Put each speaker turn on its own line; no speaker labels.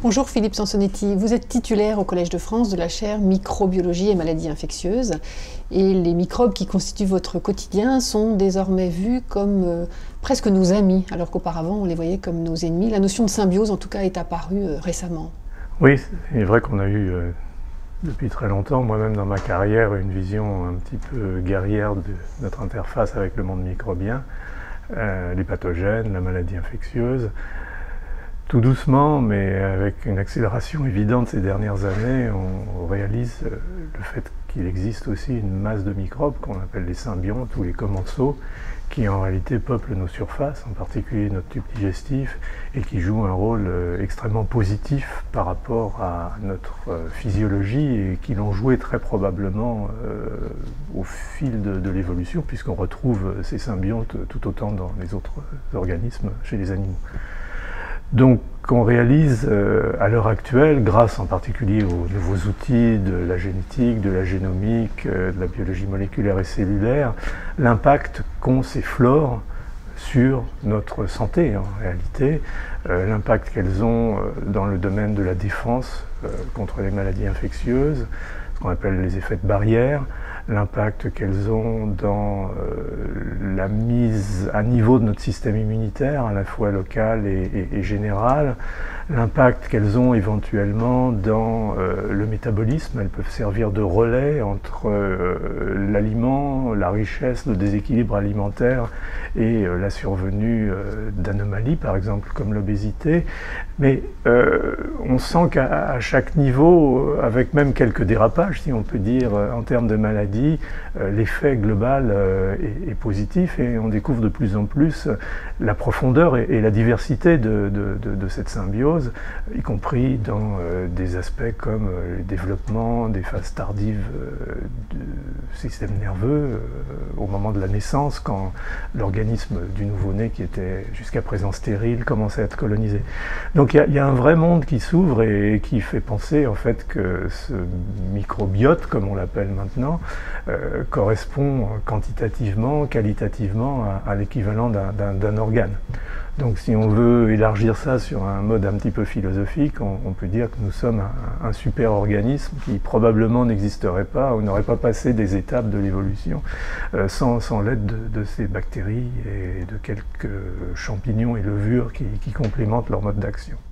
Bonjour Philippe Sansonetti, vous êtes titulaire au Collège de France de la chaire Microbiologie et maladies infectieuses. Et les microbes qui constituent votre quotidien sont désormais vus comme presque nos amis, alors qu'auparavant on les voyait comme nos ennemis. La notion de symbiose en tout cas est apparue récemment.
Oui, c'est vrai qu'on a eu depuis très longtemps, moi-même dans ma carrière, une vision un petit peu guerrière de notre interface avec le monde microbien, les pathogènes, la maladie infectieuse. Tout doucement, mais avec une accélération évidente ces dernières années, on réalise le fait qu'il existe aussi une masse de microbes qu'on appelle les symbiontes ou les commensaux, qui en réalité peuplent nos surfaces, en particulier notre tube digestif, et qui jouent un rôle extrêmement positif par rapport à notre physiologie et qui l'ont joué très probablement au fil de l'évolution, puisqu'on retrouve ces symbiontes tout autant dans les autres organismes chez les animaux. Donc on réalise à l'heure actuelle, grâce en particulier aux nouveaux outils de la génétique, de la génomique, de la biologie moléculaire et cellulaire, l'impact qu'ont ces flores sur notre santé en réalité, l'impact qu'elles ont dans le domaine de la défense contre les maladies infectieuses, ce qu'on appelle les effets de barrière, l'impact qu'elles ont dans la mise à niveau de notre système immunitaire, à la fois local et général, l'impact qu'elles ont éventuellement dans le métabolisme. Elles peuvent servir de relais entre l'aliment, la richesse, le déséquilibre alimentaire et la survenue d'anomalies, par exemple comme l'obésité. Mais on sent qu'à chaque niveau, avec même quelques dérapages, si on peut dire, en termes de maladies, l'effet global est positif et on découvre de plus en plus la profondeur et la diversité de cette symbiose, y compris dans des aspects comme le développement des phases tardives du système nerveux au moment de la naissance, quand l'organisme du nouveau-né, qui était jusqu'à présent stérile, commence à être colonisé. Donc il y a un vrai monde qui s'ouvre et qui fait penser en fait que ce microbiote, comme on l'appelle maintenant, correspond quantitativement, qualitativement à l'équivalent d'un organe. Donc si on veut élargir ça sur un mode un petit peu philosophique, on peut dire que nous sommes un super organisme qui probablement n'existerait pas ou n'aurait pas passé des étapes de l'évolution sans l'aide de ces bactéries et de quelques champignons et levures qui complémentent leur mode d'action.